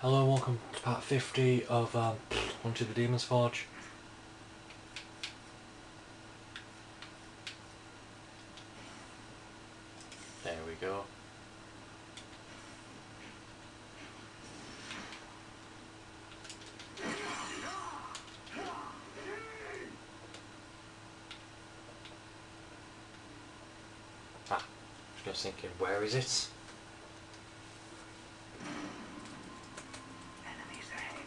Hello, welcome to part 50 of Hunted the Demon's Forge. There we go. Just thinking, where is it? Enemies ahead.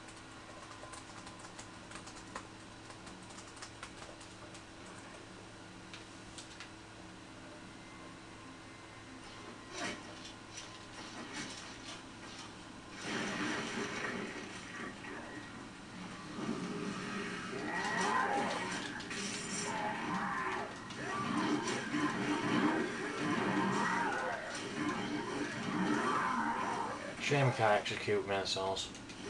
Shame I can't execute Minotaurs.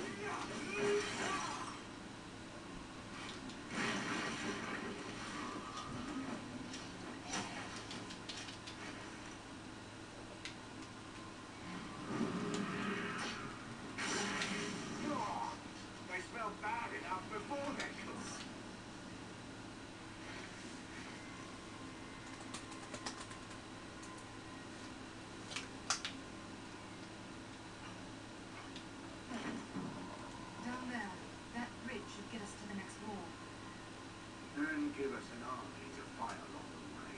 They smell bad enough before they cook. Down there, that bridge should get us to the next wall. And give us an army to fight along the way.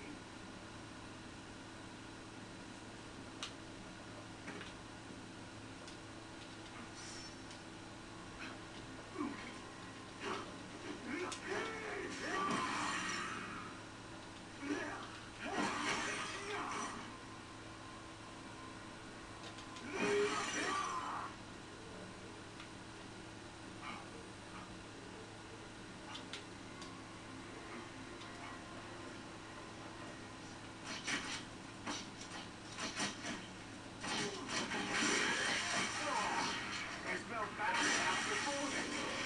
They smell bad enough before they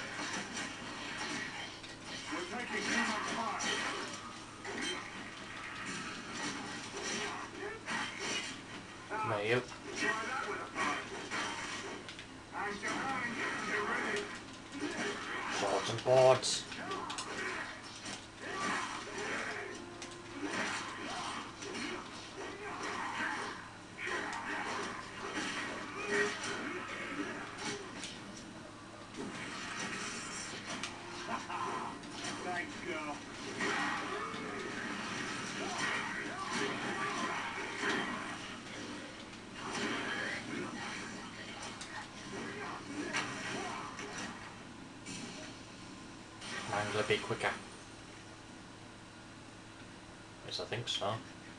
cook. We're taking too much fire. Come here, you. Try that with a fire. How's your hand? You ready? Swords and boards. Thanks, girl. Mine's a bit quicker. Yes, I think so.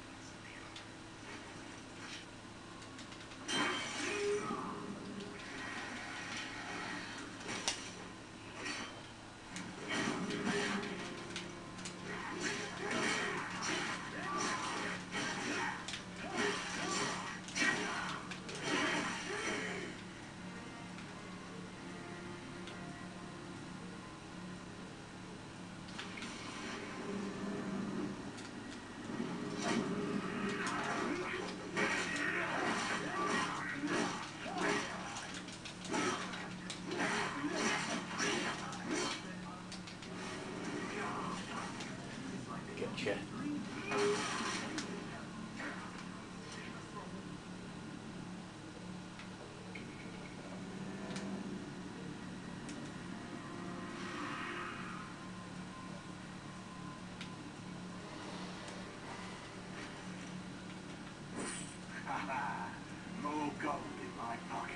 Getcha. More gold in my pocket.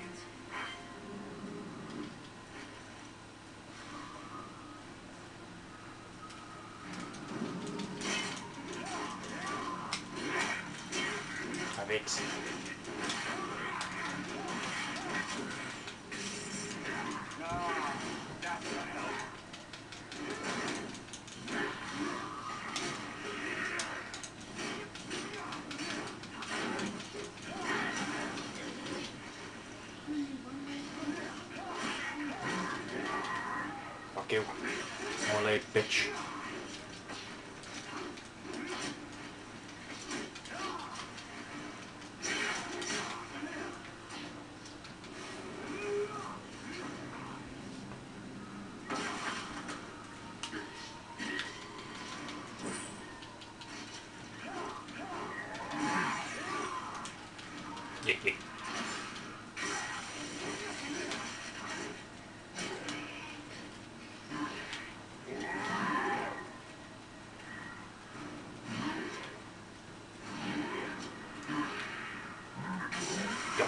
A bit. Ah, that's a help. Fuck you. More late, bitch.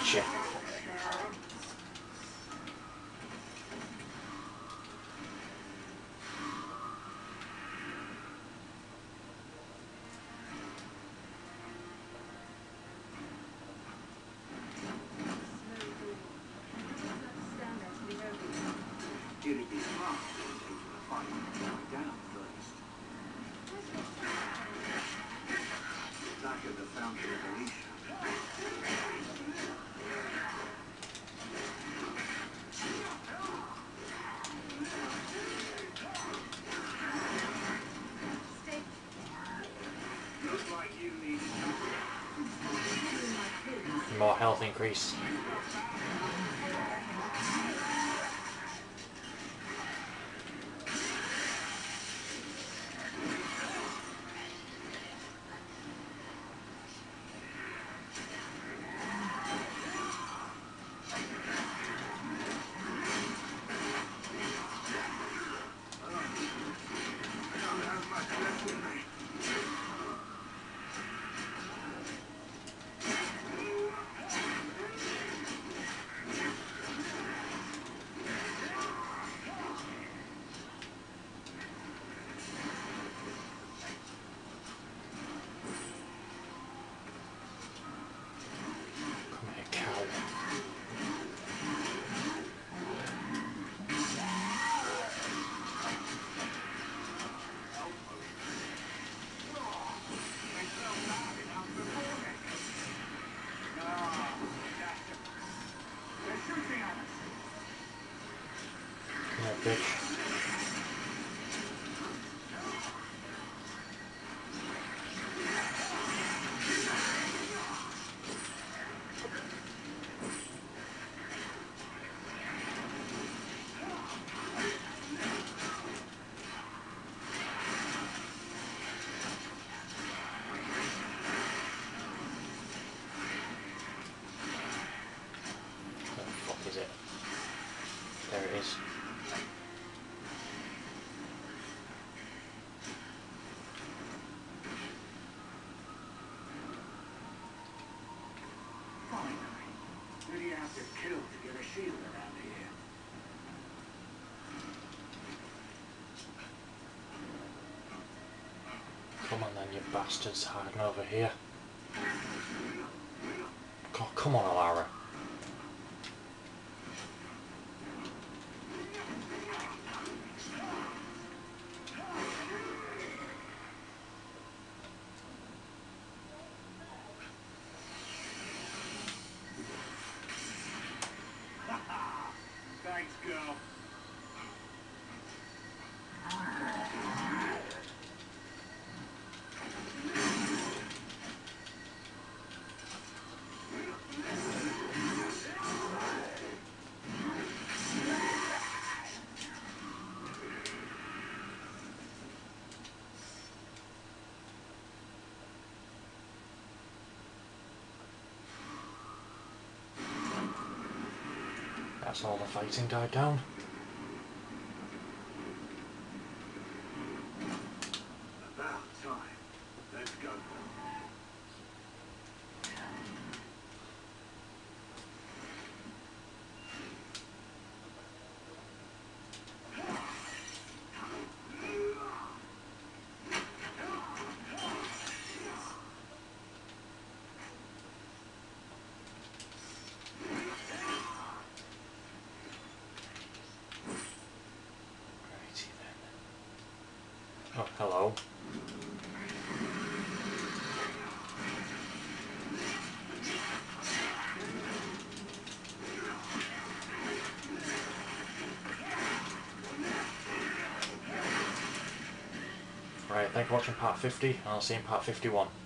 Gotcha. It'd be smart to take the fight going down first. Back at the Fountain of Alicia. Looks like you need More health increase. Bitch. Where the fuck is it? There it is. Who do you have to kill to get a shield around here? Come on then, you bastards hiding over here. God, come on, Alara. Thanks, girl. That's all the fighting died down. About time. Let's go. Righty then. Oh, hello. Right, thanks for watching part 50, and I'll see you in part 51.